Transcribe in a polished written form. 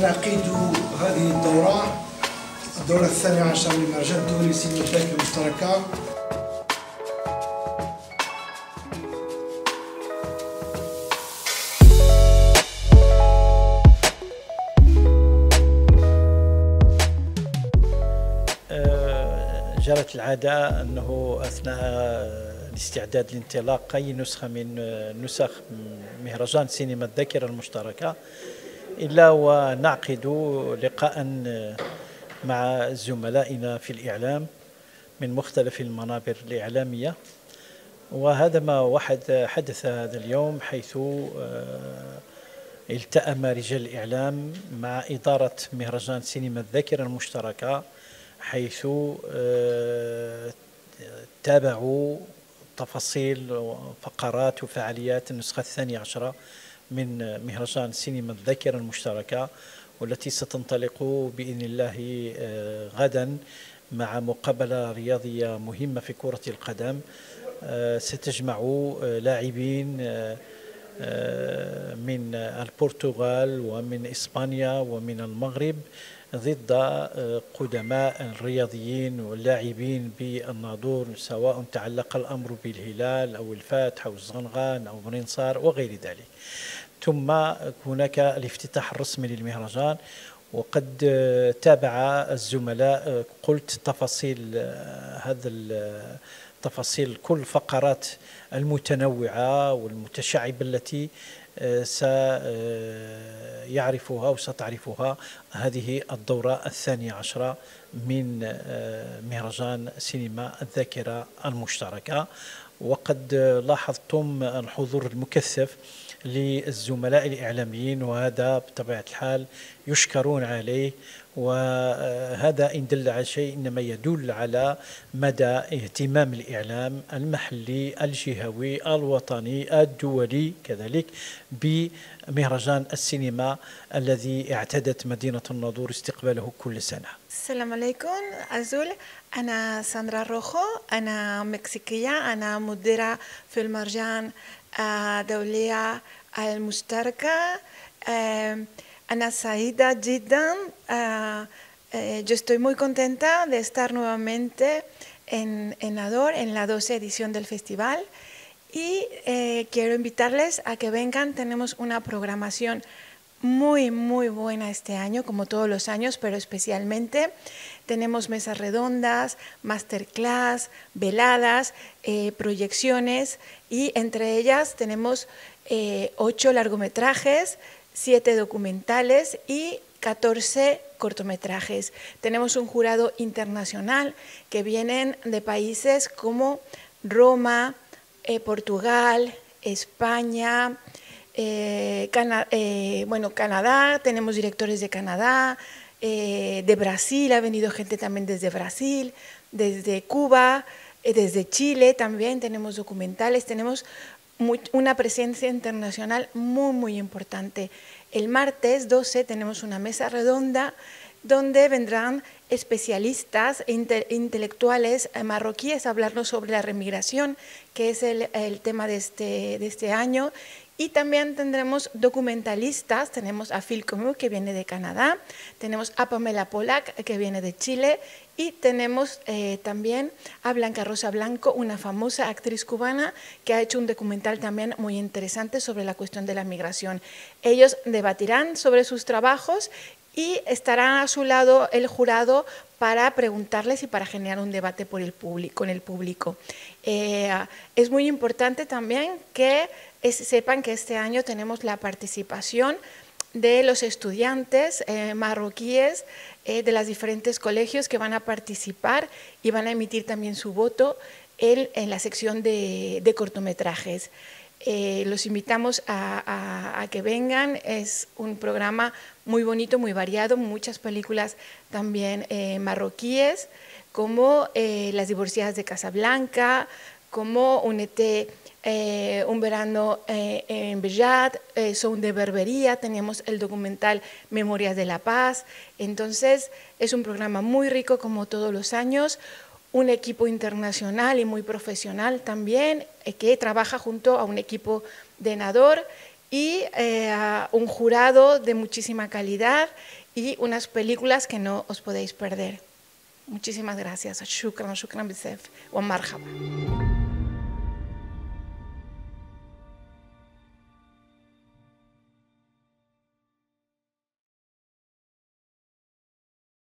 ونعقد هذه الدورة الثانية عشر للمهرجان الدولي للسينما الذاكرة المشتركة. جرت العادة أنه أثناء الاستعداد لانطلاق أي نسخة من نسخ مهرجان سينما الذاكرة المشتركة إلا ونعقد لقاء مع زملائنا في الإعلام من مختلف المنابر الإعلامية، وهذا ما حدث هذا اليوم، حيث التأم رجال الإعلام مع إدارة مهرجان سينما الذاكرة المشتركة، حيث تابعوا تفاصيل وفقرات وفعاليات النسخة الثانية عشرة من مهرجان سينما الذاكرة المشتركة، والتي ستنطلق بإذن الله غدا مع مقابلة رياضية مهمة في كرة القدم ستجمع لاعبين من البرتغال ومن إسبانيا ومن المغرب ضد قدماء الرياضيين واللاعبين بالناظور، سواء تعلق الأمر بالهلال أو الفاتح أو الزنغان أو برنصار وغير ذلك. ثم هناك الافتتاح الرسمي للمهرجان، وقد تابع الزملاء قلت تفاصيل كل الفقرات المتنوعة والمتشعبة التي سيعرفها وستعرفها هذه الدورة الثانية عشرة من مهرجان سينما الذاكرة المشتركة. وقد لاحظتم الحضور المكثف للزملاء الإعلاميين، وهذا بطبيعة الحال يشكرون عليه، وهذا إن دل على شيء إنما يدل على مدى اهتمام الإعلام المحلي الجهوي الوطني الدولي كذلك بمهرجان السينما الذي اعتادت مدينة الناظور استقباله كل سنة. السلام عليكم أزول، أنا ساندرا روخو، أنا مكسيكية، أنا مديرة في المهرجان الدولية المشتركة. أنا سعيدة جدا. Yo estoy muy contenta de estar nuevamente en Nador, en la 12ª edición del festival, y quiero invitarles a que vengan. Tenemos una programación muy buena este año, como todos los años, pero especialmente tenemos mesas redondas, masterclass, veladas, proyecciones, y entre ellas tenemos 8 largometrajes, 7 documentales y 14 cortometrajes. Tenemos un jurado internacional que vienen de países como Roma, Portugal, España, Canadá, tenemos directores de Canadá, de Brasil, ha venido gente también desde Brasil, desde Cuba, desde Chile también tenemos documentales, tenemos una presencia internacional muy importante. El martes 12 tenemos una mesa redonda donde vendrán especialistas e intelectuales marroquíes a hablarnos sobre la remigración, que es el tema de este año. Y también tendremos documentalistas. Tenemos a Phil Comu, que viene de Canadá, tenemos a Pamela Polak, que viene de Chile, y tenemos también a Blanca Rosa Blanco, una famosa actriz cubana que ha hecho un documental también muy interesante sobre la cuestión de la migración. Ellos debatirán sobre sus trabajos y estará a su lado el jurado para preguntarles y para generar un debate con el público. Es muy importante también que sepan que este año tenemos la participación de los estudiantes marroquíes de los diferentes colegios que van a participar y van a emitir también su voto en la sección de cortometrajes. Los invitamos a que vengan. Es un programa muy bonito, muy variado, muchas películas también marroquíes, como Las divorciadas de Casablanca, como Únete un verano en Bellat, Son de Berbería, teníamos el documental Memorias de la Paz. Entonces es un programa muy rico como todos los años, un equipo internacional y muy profesional también, que trabaja junto a un equipo de Nador, y un jurado de muchísima calidad y unas películas que no os podéis perder. Muchísimas gracias. Shukran, shukran bisef. Wa marhaba.